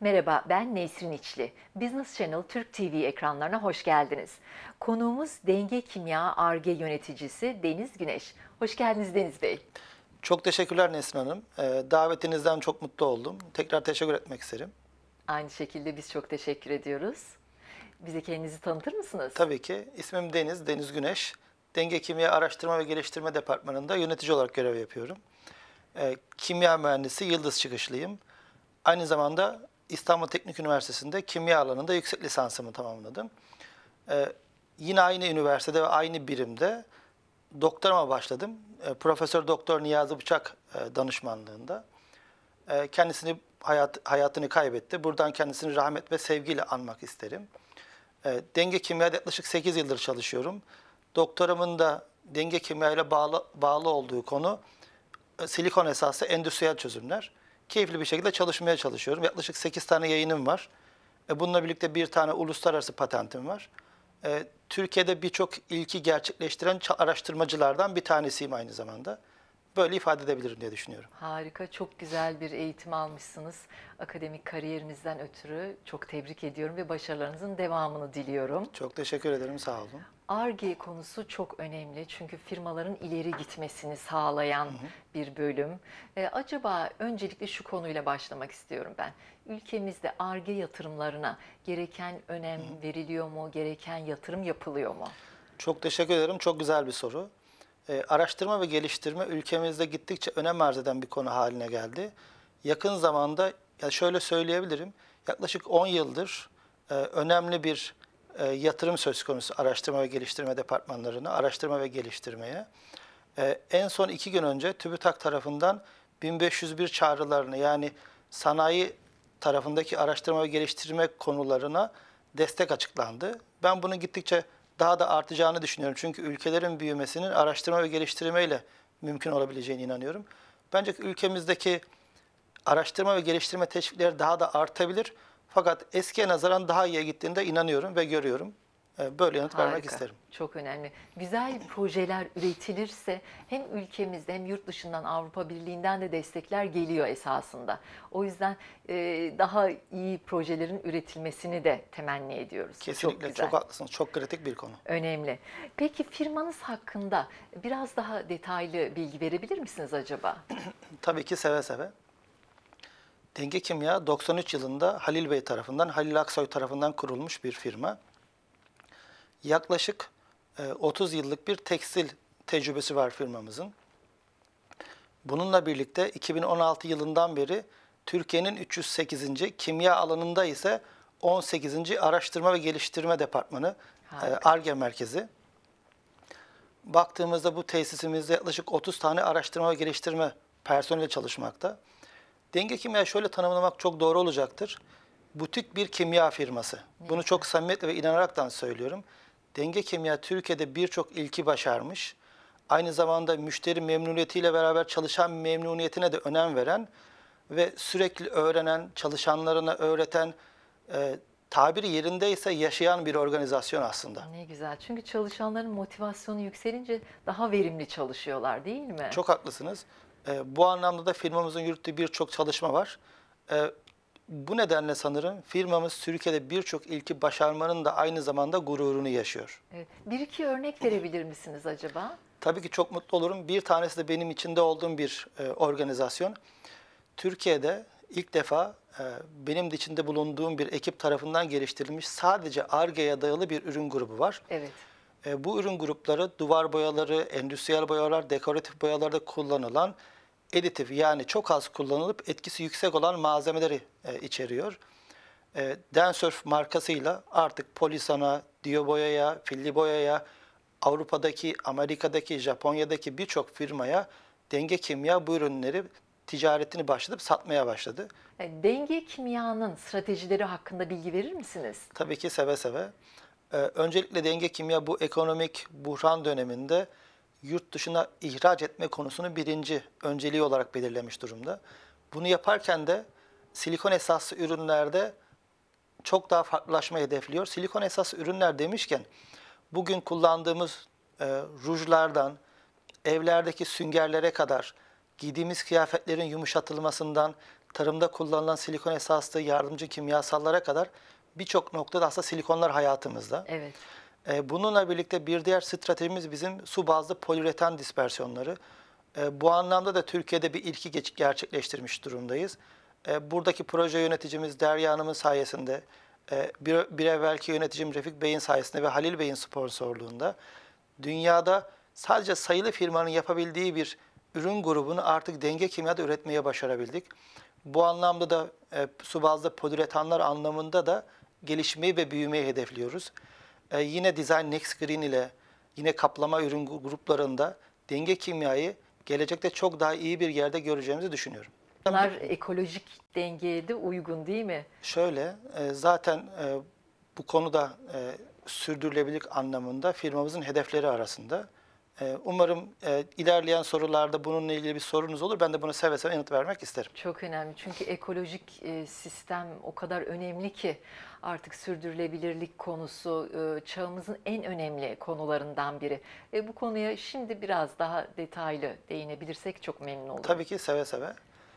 Merhaba, ben Nesrin İçli. Business Channel Türk TV ekranlarına hoş geldiniz. Konuğumuz Denge Kimya Ar-Ge yöneticisi Deniz Güneş. Hoş geldiniz Deniz Bey. Çok teşekkürler Nesrin Hanım. Davetinizden çok mutlu oldum. Tekrar teşekkür etmek isterim. Aynı şekilde biz çok teşekkür ediyoruz. Bize kendinizi tanıtır mısınız? Tabii ki ismim Deniz Güneş. Denge Kimya Araştırma ve Geliştirme Departmanı'nda yönetici olarak görev yapıyorum. Kimya mühendisi, Yıldız çıkışlıyım. Aynı zamanda İstanbul Teknik Üniversitesi'nde kimya alanında yüksek lisansımı tamamladım. Yine aynı üniversitede ve aynı birimde doktorama başladım. Profesör Doktor Niyazi Bıçak danışmanlığında. Kendisini hayatını kaybetti. Buradan kendisini rahmet ve sevgiyle anmak isterim. Denge kimyada yaklaşık 8 yıldır çalışıyorum. Doktoramın da denge kimya ile bağlı olduğu konu silikon esaslı endüstriyel çözümler. Keyifli bir şekilde çalışmaya çalışıyorum. Yaklaşık 8 tane yayınım var. Bununla birlikte bir tane uluslararası patentim var. Türkiye'de birçok ilki gerçekleştiren araştırmacılardan bir tanesiyim aynı zamanda. Böyle ifade edebilirim diye düşünüyorum. Harika, çok güzel bir eğitim almışsınız. Akademik kariyerinizden ötürü çok tebrik ediyorum ve başarılarınızın devamını diliyorum. Çok teşekkür ederim, sağ olun. Ar-Ge konusu çok önemli çünkü firmaların ileri gitmesini sağlayan bir bölüm. Acaba öncelikle şu konuyla başlamak istiyorum ben. Ülkemizde Ar-Ge yatırımlarına gereken önem veriliyor mu, gereken yatırım yapılıyor mu? Çok teşekkür ederim. Çok güzel bir soru. Araştırma ve geliştirme ülkemizde gittikçe önem arz eden bir konu haline geldi. Yakın zamanda, ya şöyle söyleyebilirim, yaklaşık 10 yıldır önemli bir yatırım söz konusu araştırma ve geliştirme departmanlarına, araştırma ve geliştirmeye. En son 2 gün önce TÜBİTAK tarafından 1501 çağrılarını, yani sanayi tarafındaki araştırma ve geliştirme konularına destek açıklandı. Ben bunun gittikçe daha da artacağını düşünüyorum. Çünkü ülkelerin büyümesinin araştırma ve geliştirmeyle mümkün olabileceğine inanıyorum. Bence ülkemizdeki araştırma ve geliştirme teşvikleri daha da artabilir. Fakat eskiye nazaran daha iyiye gittiğinde inanıyorum ve görüyorum. Böyle yanıt vermek Harika, isterim. çok önemli. Güzel projeler üretilirse hem ülkemizde hem yurt dışından Avrupa Birliği'nden de destekler geliyor esasında. O yüzden daha iyi projelerin üretilmesini de temenni ediyoruz. Çok Kesinlikle güzel. çok haklısınız. Çok kritik bir konu. Önemli. Peki firmanız hakkında biraz daha detaylı bilgi verebilir misiniz acaba? Tabii ki seve seve. Denge Kimya 93 yılında Halil Bey tarafından, Halil Aksoy tarafından kurulmuş bir firma. Yaklaşık 30 yıllık bir tekstil tecrübesi var firmamızın. Bununla birlikte 2016 yılından beri Türkiye'nin 308. kimya alanında ise 18. Araştırma ve Geliştirme Departmanı, Harika. Ar-Ge merkezi. Baktığımızda bu tesisimizde yaklaşık 30 tane araştırma ve geliştirme personeli çalışmakta. Denge Kimya şöyle tanımlamak çok doğru olacaktır. Butik bir kimya firması. Bunu çok samimiyetle ve inanaraktan söylüyorum. Denge Kimya Türkiye'de birçok ilki başarmış. Aynı zamanda müşteri memnuniyetiyle beraber çalışan memnuniyetine de önem veren ve sürekli öğrenen, çalışanlarına öğreten, tabiri yerindeyse yaşayan bir organizasyon aslında. Ne güzel. Çünkü çalışanların motivasyonu yükselince daha verimli çalışıyorlar, değil mi? Çok haklısınız. Bu anlamda da firmamızın yürüttüğü birçok çalışma var. Bu nedenle sanırım firmamız Türkiye'de birçok ilki başarmanın da aynı zamanda gururunu yaşıyor. Evet. Bir iki örnek verebilir misiniz acaba? Tabii ki çok mutlu olurum. Bir tanesi de benim içinde olduğum bir organizasyon. Türkiye'de ilk defa benim de içinde bulunduğum bir ekip tarafından geliştirilmiş sadece Ar-Ge'ye dayalı bir ürün grubu var. Evet. Bu ürün grupları duvar boyaları, endüstriyel boyalar, dekoratif boyalarda kullanılan editif, yani çok az kullanılıp etkisi yüksek olan malzemeleri içeriyor. Densurf markasıyla artık Polisan'a, Dio Boya'ya, Filli Boya'ya, Avrupa'daki, Amerika'daki, Japonya'daki birçok firmaya Denge Kimya bu ürünleri ticaretini başlatıp satmaya başladı. Denge kimyanın stratejileri hakkında bilgi verir misiniz? Tabii ki seve seve. Öncelikle Denge Kimya bu ekonomik buhran döneminde yurt dışına ihraç etme konusunu birinci önceliği olarak belirlemiş durumda. Bunu yaparken de silikon esaslı ürünlerde çok daha farklılaşmayı hedefliyor. Silikon esaslı ürünler demişken bugün kullandığımız rujlardan, evlerdeki süngerlere kadar, giydiğimiz kıyafetlerin yumuşatılmasından, tarımda kullanılan silikon esaslı yardımcı kimyasallara kadar birçok noktada aslında silikonlar hayatımızda. Evet. Bununla birlikte bir diğer stratejimiz bizim su bazlı poliüretan dispersiyonları. Bu anlamda da Türkiye'de bir ilki gerçekleştirmiş durumdayız. Buradaki proje yöneticimiz Derya Hanım'ın sayesinde, bir evvelki yöneticim Refik Bey'in sayesinde ve Halil Bey'in sponsorluğunda dünyada sadece sayılı firmanın yapabildiği bir ürün grubunu artık Denge Kimya'da üretmeye başarabildik. Bu anlamda da su bazlı poliüretanlar anlamında da gelişmeyi ve büyümeyi hedefliyoruz. Yine Design Next Green ile yine kaplama ürün gruplarında Denge Kimya'yı gelecekte çok daha iyi bir yerde göreceğimizi düşünüyorum. Bunlar ekolojik dengeye de uygun değil mi? Şöyle, zaten bu konuda sürdürülebilirlik anlamında firmamızın hedefleri arasında. Umarım ilerleyen sorularda bununla ilgili bir sorunuz olur. Ben de bunu seve seve yanıt vermek isterim. Çok önemli çünkü ekolojik sistem o kadar önemli ki artık sürdürülebilirlik konusu çağımızın en önemli konularından biri. Bu konuya şimdi biraz daha detaylı değinebilirsek çok memnun olurum. Tabii ki seve seve.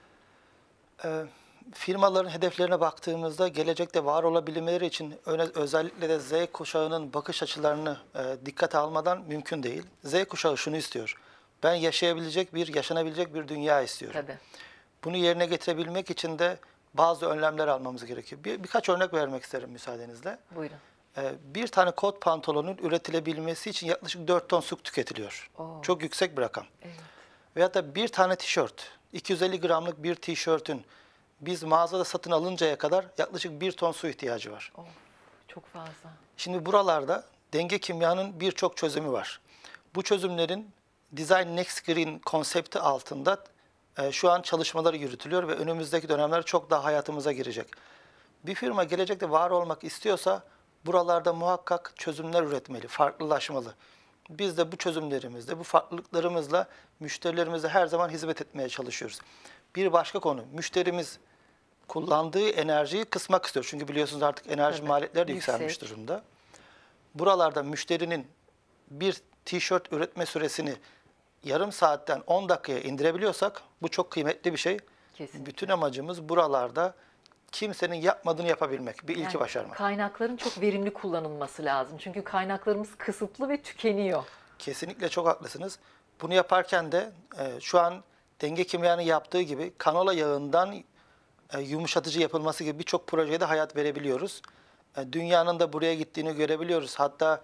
Firmaların hedeflerine baktığımızda gelecekte var olabilmeleri için özellikle de Z kuşağının bakış açılarını dikkate almadan mümkün değil. Z kuşağı şunu istiyor. Ben yaşanabilecek bir dünya istiyorum. Tabii. Bunu yerine getirebilmek için de bazı önlemler almamız gerekiyor. Birkaç örnek vermek isterim müsaadenizle. Buyurun. Bir tane kot pantolonun üretilebilmesi için yaklaşık 4 ton su tüketiliyor. Oo. Çok yüksek bir rakam. Evet. Veyahut da bir tane tişört, 250 gramlık bir tişörtün biz mağazada satın alıncaya kadar yaklaşık 1 ton su ihtiyacı var. Of, çok fazla. Şimdi buralarda Denge Kimya'nın birçok çözümü var. Bu çözümlerin Design Next Green konsepti altında şu an çalışmaları yürütülüyor ve önümüzdeki dönemler çok daha hayatımıza girecek. Bir firma gelecekte var olmak istiyorsa buralarda muhakkak çözümler üretmeli, farklılaşmalı. Biz de bu çözümlerimizle, bu farklılıklarımızla müşterilerimize her zaman hizmet etmeye çalışıyoruz. Bir başka konu, müşterimiz kullandığı enerjiyi kısmak istiyor. Çünkü biliyorsunuz artık enerji Tabii, maliyetleri de yüksek. yükselmiş durumda. Buralarda müşterinin bir tişört üretme süresini yarım saatten 10 dakikaya indirebiliyorsak bu çok kıymetli bir şey. Kesinlikle. Bütün amacımız buralarda kimsenin yapmadığını yapabilmek, bir ilki Yani başarmak. kaynakların çok verimli kullanılması lazım. Çünkü kaynaklarımız kısıtlı ve tükeniyor. Kesinlikle çok haklısınız. Bunu yaparken de şu an Denge Kimya'nın yaptığı gibi kanola yağından yumuşatıcı yapılması gibi birçok projeye de hayat verebiliyoruz. Dünyanın da buraya gittiğini görebiliyoruz. Hatta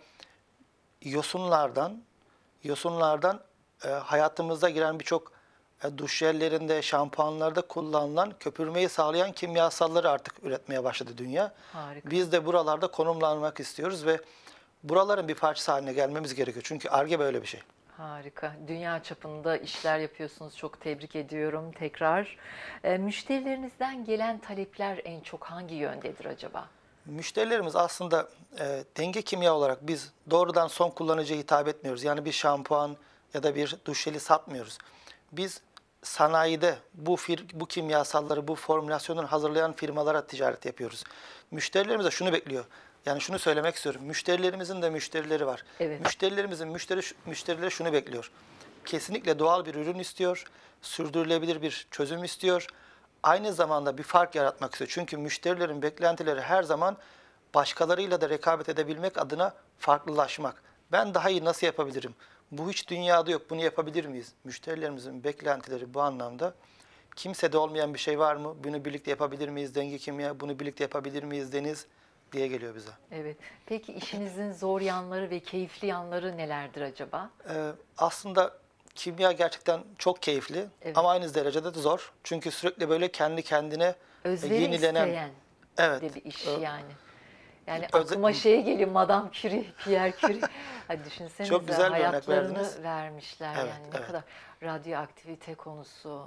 yosunlardan hayatımıza giren birçok duş jellerinde, şampuanlarda kullanılan köpürmeyi sağlayan kimyasalları artık üretmeye başladı dünya. Harika. Biz de buralarda konumlanmak istiyoruz ve buraların bir parçası haline gelmemiz gerekiyor. Çünkü Ar-Ge böyle bir şey. Harika. Dünya çapında işler yapıyorsunuz. Çok tebrik ediyorum tekrar. Müşterilerinizden gelen talepler en çok hangi yöndedir acaba? Müşterilerimiz aslında Denge Kimya olarak biz doğrudan son kullanıcıya hitap etmiyoruz. Yani bir şampuan ya da bir duş jeli satmıyoruz. Biz sanayide bu kimyasalları, bu formülasyonları hazırlayan firmalara ticaret yapıyoruz. Müşterilerimiz de şunu bekliyor. Yani şunu söylemek istiyorum. Müşterilerimizin de müşterileri var. Evet. Müşterilerimizin müşterileri şunu bekliyor. Kesinlikle doğal bir ürün istiyor, sürdürülebilir bir çözüm istiyor. Aynı zamanda bir fark yaratmak istiyor. Çünkü müşterilerin beklentileri her zaman başkalarıyla da rekabet edebilmek adına farklılaşmak. Ben daha iyi nasıl yapabilirim? Bu hiç dünyada yok. Bunu yapabilir miyiz? Müşterilerimizin beklentileri bu anlamda. Kimsede olmayan bir şey var mı? Bunu birlikte yapabilir miyiz? Denge Kimya, bunu birlikte yapabilir miyiz? Deniz diye geliyor bize. Evet. Peki işinizin zor yanları ve keyifli yanları nelerdir acaba? Aslında kimya gerçekten çok keyifli Evet. ama aynı derecede de zor. Çünkü sürekli böyle kendi kendine Özveri yenilenen... isteyen Evet. de bir iş yani. Yani Öze- aklıma şey geliyor, Madame Curie, Pierre Curie. Hadi düşünsenize Çok güzel bir örnek hayatlarını verdiniz. vermişler Evet, yani ne evet. kadar radyoaktivite konusu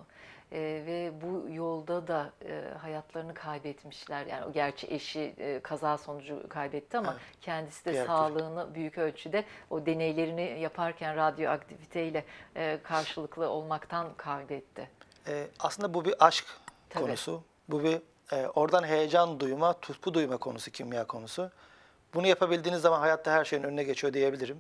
ve bu yolda da hayatlarını kaybetmişler. Yani o gerçi eşi kaza sonucu kaybetti ama Evet, kendisi de Pierre Curie. sağlığını büyük ölçüde o deneylerini yaparken radyoaktiviteyle karşılıklı olmaktan kaybetti. Aslında bu bir aşk Tabii. konusu. Bu bir oradan heyecan duyma, tutku duyma konusu, kimya konusu. Bunu yapabildiğiniz zaman hayatta her şeyin önüne geçiyor diyebilirim.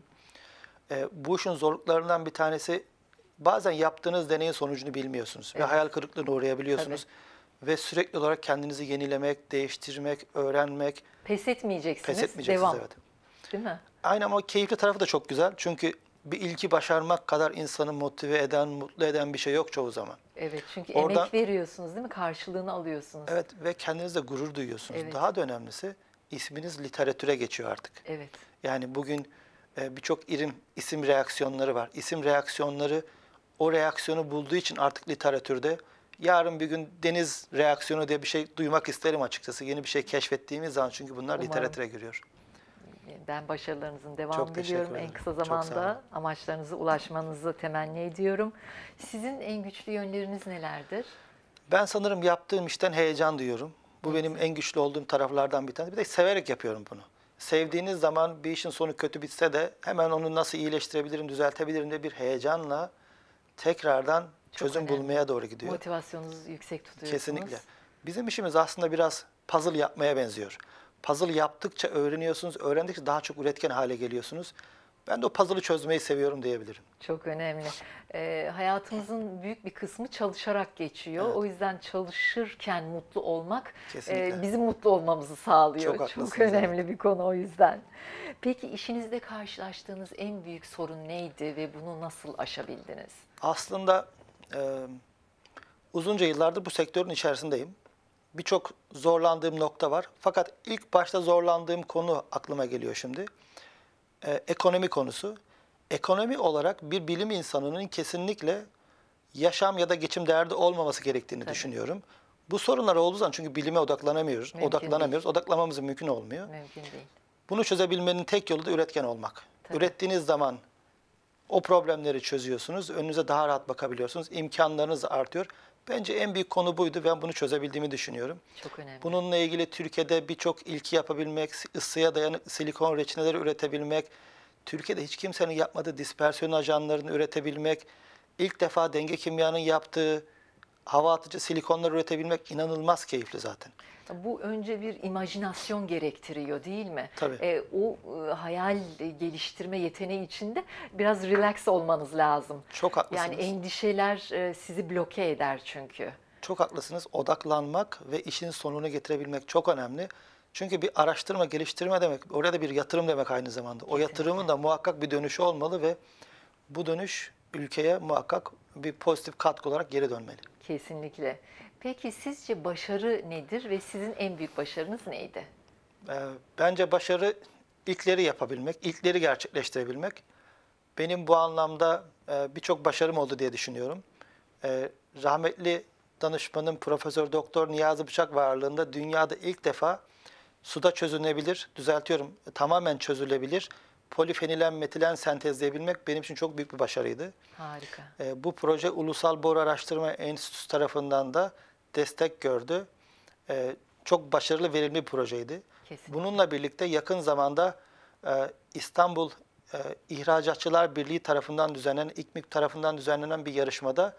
Bu işin zorluklarından bir tanesi bazen yaptığınız deneyin sonucunu bilmiyorsunuz ve Evet. hayal kırıklığına uğrayabiliyorsunuz. ve sürekli olarak kendinizi yenilemek, değiştirmek, öğrenmek, Pes etmeyeceksiniz. pes etmeyeceksiniz. Devam. Evet. Değil mi? Aynı ama keyifli tarafı da çok güzel. Çünkü bir ilki başarmak kadar insanı motive eden, mutlu eden bir şey yok çoğu zaman. Evet, çünkü Oradan emek veriyorsunuz değil mi? Karşılığını alıyorsunuz. evet ve kendinizle gurur duyuyorsunuz. Evet. Daha da önemlisi isminiz literatüre geçiyor artık. Evet. Yani bugün birçok isim reaksiyonları var. İsim reaksiyonları o reaksiyonu bulduğu için artık literatürde. Yarın bir gün deniz reaksiyonu diye bir şey duymak isterim açıkçası. Yeni bir şey keşfettiğimiz zaman çünkü bunlar Umarım. literatüre giriyor. Ben başarılarınızın Çok devamını teşekkür diliyorum. En ederim. kısa Çok sağ olun. zamanda amaçlarınıza ulaşmanızı temenni ediyorum. Sizin en güçlü yönleriniz nelerdir? Ben sanırım yaptığım işten heyecan duyuyorum. Bu benim en güçlü olduğum taraflardan bir tanesi. Bir de severek yapıyorum bunu. Sevdiğiniz zaman bir işin sonu kötü bitse de hemen onu nasıl iyileştirebilirim, düzeltebilirim diye bir heyecanla tekrardan Çok çözüm önemli. bulmaya doğru gidiyor. Motivasyonunuzu yüksek tutuyorsunuz. Kesinlikle. Bizim işimiz aslında biraz puzzle yapmaya benziyor. Puzzle yaptıkça öğreniyorsunuz, öğrendikçe daha çok üretken hale geliyorsunuz. Ben de o puzzle'ı çözmeyi seviyorum diyebilirim. Çok önemli. Hayatımızın büyük bir kısmı çalışarak geçiyor. Evet. O yüzden çalışırken mutlu olmak Kesinlikle. bizim mutlu olmamızı sağlıyor. Çok haklısınız, Çok önemli bir konu o yüzden. Peki işinizde karşılaştığınız en büyük sorun neydi ve bunu nasıl aşabildiniz? Aslında uzunca yıllardır bu sektörün içerisindeyim. Birçok zorlandığım nokta var. Fakat ilk başta zorlandığım konu aklıma geliyor şimdi. Ekonomi konusu. Ekonomi olarak bir bilim insanının kesinlikle yaşam ya da geçim derdi olmaması gerektiğini Tabii. düşünüyorum. Bu sorunlar olduğu zaman çünkü bilime odaklanamıyoruz. Mümkün Odaklanmamız mümkün olmuyor. Mümkün değil. Bunu çözebilmenin tek yolu da üretken olmak. Tabii. Ürettiğiniz zaman o problemleri çözüyorsunuz. Önünüze daha rahat bakabiliyorsunuz. İmkanlarınız artıyor. Bence en büyük konu buydu. Ben bunu çözebildiğimi düşünüyorum. Çok önemli. Bununla ilgili Türkiye'de birçok ilki yapabilmek, ısıya dayanıklı silikon reçineleri üretebilmek, Türkiye'de hiç kimsenin yapmadığı dispersiyon ajanlarını üretebilmek, ilk defa Denge Kimya'nın yaptığı hava atıcı silikonları üretebilmek inanılmaz keyifli zaten. Bu önce bir imajinasyon gerektiriyor değil mi? Tabii. Hayal geliştirme yeteneği içinde biraz relax olmanız lazım. Çok haklısınız. Yani endişeler sizi bloke eder çünkü. Çok haklısınız. Odaklanmak ve işin sonunu getirebilmek çok önemli. Çünkü bir araştırma, geliştirme demek, oraya da bir yatırım demek aynı zamanda. O yatırımın da muhakkak bir dönüşü olmalı ve bu dönüş ülkeye muhakkak bir pozitif katkı olarak geri dönmeli. Kesinlikle. Peki sizce başarı nedir ve sizin en büyük başarınız neydi? Bence başarı ilkleri yapabilmek, ilkleri gerçekleştirebilmek. Benim bu anlamda birçok başarım oldu diye düşünüyorum. Rahmetli danışmanım Profesör Doktor Niyazi Bıçak varlığında dünyada ilk defa suda çözünebilir, düzeltiyorum, tamamen çözülebilir polifenilen metilen sentezleyebilmek benim için çok büyük bir başarıydı. Harika. Bu proje Ulusal Boru Araştırma Enstitüsü tarafından da destek gördü. Çok başarılı, verimli bir projeydi. Kesinlikle. Bununla birlikte yakın zamanda İstanbul İhracatçılar Birliği tarafından düzenlenen, İKMİK tarafından düzenlenen bir yarışmada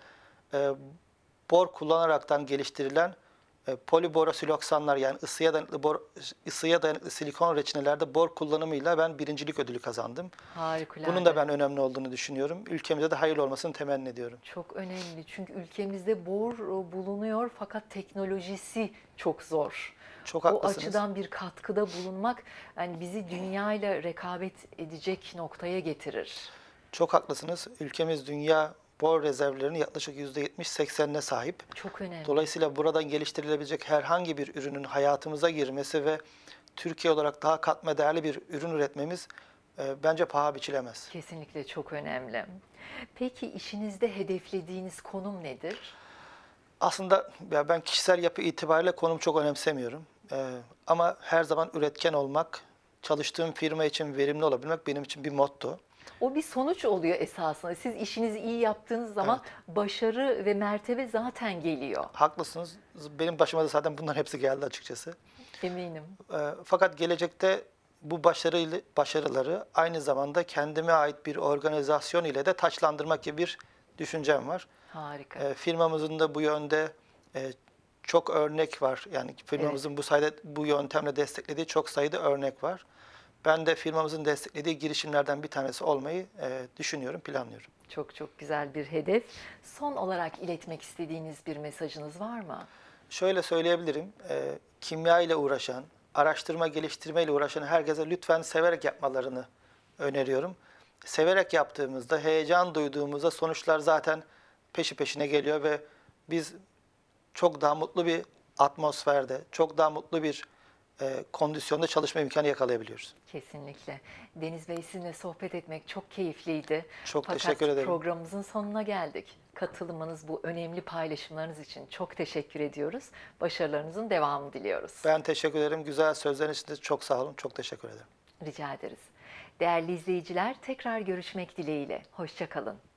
bor kullanaraktan geliştirilen poliborosüloksanlar yani ısıya dayanıklı silikon reçinelerde bor kullanımıyla ben birincilik ödülü kazandım. Harikulade. Bunun da ben önemli olduğunu düşünüyorum. Ülkemize de hayırlı olmasını temenni ediyorum. Çok önemli çünkü ülkemizde bor bulunuyor fakat teknolojisi çok zor. Çok O haklısınız. açıdan bir katkıda bulunmak yani bizi dünyayla rekabet edecek noktaya getirir. Çok haklısınız. Ülkemiz dünya bor rezervlerinin yaklaşık %70-80'ine sahip. Çok önemli. Dolayısıyla buradan geliştirilebilecek herhangi bir ürünün hayatımıza girmesi ve Türkiye olarak daha katma değerli bir ürün üretmemiz bence paha biçilemez. Kesinlikle çok önemli. Peki işinizde hedeflediğiniz konum nedir? Aslında ya ben kişisel yapı itibariyle konum çok önemsemiyorum. Ama her zaman üretken olmak, çalıştığım firma için verimli olabilmek benim için bir motto. O bir sonuç oluyor esasında. Siz işinizi iyi yaptığınız zaman başarı ve mertebe zaten geliyor. Haklısınız. Benim başıma da zaten bunların hepsi geldi açıkçası. Eminim. Fakat gelecekte bu başarıları aynı zamanda kendime ait bir organizasyon ile de taçlandırmak gibi bir düşüncem var. Harika. Firmamızın da bu yönde çok örnek var. Yani firmamızın bu sayede bu yöntemle desteklediği çok sayıda örnek var. Ben de firmamızın desteklediği girişimlerden bir tanesi olmayı düşünüyorum, planlıyorum. Çok çok güzel bir hedef. Son olarak iletmek istediğiniz bir mesajınız var mı? Şöyle söyleyebilirim. Kimya ile uğraşan, araştırma geliştirme ile uğraşan herkese lütfen severek yapmalarını öneriyorum. Severek yaptığımızda, heyecan duyduğumuzda sonuçlar zaten peşi peşine geliyor ve biz çok daha mutlu bir atmosferde, çok daha mutlu bir kondisyonda çalışma imkanı yakalayabiliyoruz. Kesinlikle. Deniz Bey, sizinle sohbet etmek çok keyifliydi. Çok Fakat teşekkür ederim. programımızın sonuna geldik. Katılımınız, bu önemli paylaşımlarınız için çok teşekkür ediyoruz. Başarılarınızın devamını diliyoruz. Ben teşekkür ederim. Güzel sözleriniz için de çok sağ olun. Çok teşekkür ederim. Rica ederiz. Değerli izleyiciler, tekrar görüşmek dileğiyle. Hoşça kalın.